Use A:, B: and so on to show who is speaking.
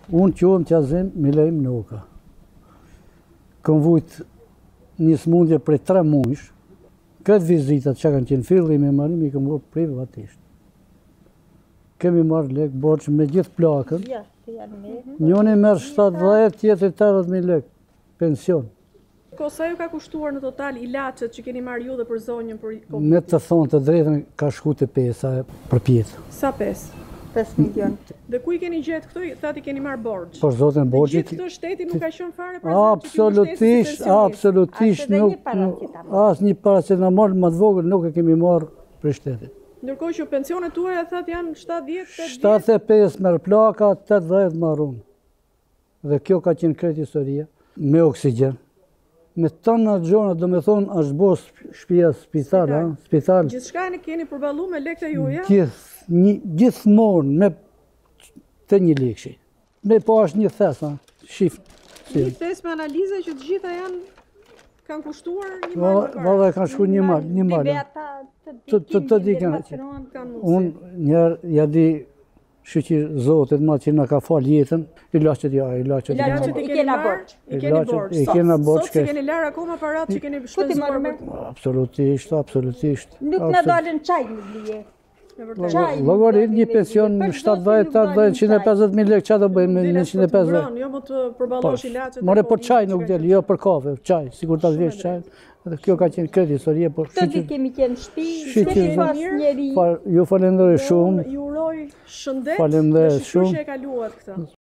A: Unë quhem Qazim Milejm Noka. Kam vujt një smundje prej 3 muajsh. Këtë vizitat që kanë qenë fillim e marim i kam vërë privatisht. Kemi marrë lek borç me gjithë plakën. Njoni merr 70, tjetri 80.000 lek pension.
B: Sa ju ka kushtuar në total ilaçet që keni marrë ju dhe për zonjën për COVID?
A: Me të thonë të drejtën ka shku të pesa për pjetë.
B: Sa pes?
C: 5 milion.
B: Dhe ku i keni gjetë këto? Thati keni marrë borxh.
A: Për zotin borxhi.
B: Gjithë këto shteti nuk ka qenë fare për
A: Absolutisht nuk. Asnjë paracetamol më të vogël nuk e kemi marrë për shtetin.
B: Ndërkohë që pensionet tuaja thatë janë 70,
A: 75 merr plaka, 80 marrun. Dhe kjo ka qenë krejt historia me oksigjen. Me tona gjona, do me thonë, është bo shtëpia spital.
B: Gjithçka e keni përballuar me lekët e juaja?
A: Gjithmonë me të një lekëshi. Me po është një thes, shif.
B: Një thes me analiza që të gjitha kanë kushtuar një malë.
A: Valla kanë shku një malë. Të dikën. Unë njerë ja di shqyqir Zotit ma që nga ka falë jetën, ilaçet
B: i kena borç. I kena borç. Sot që keni larë akoma parat që keni shpenzuar për të?
A: Absolutisht.
C: Nuk në dalën qaj në blije.
A: Logarit një pension 150.000 lek, që do bëjmë me 150?
B: Jo më të përballosh ilaçet.
A: More për çaj nuk del, jo për kafe, çaj, sikur ta vjesh çaj. Dhe kjo ka qenë këtë historie, por
C: të di kemi qenë shtëpi, s'kemi pas njeri.
A: Ju falenderoj shumë.
B: Ju uroj shëndet.
A: Falenderoj shumë.
B: Që e kaluat këtë.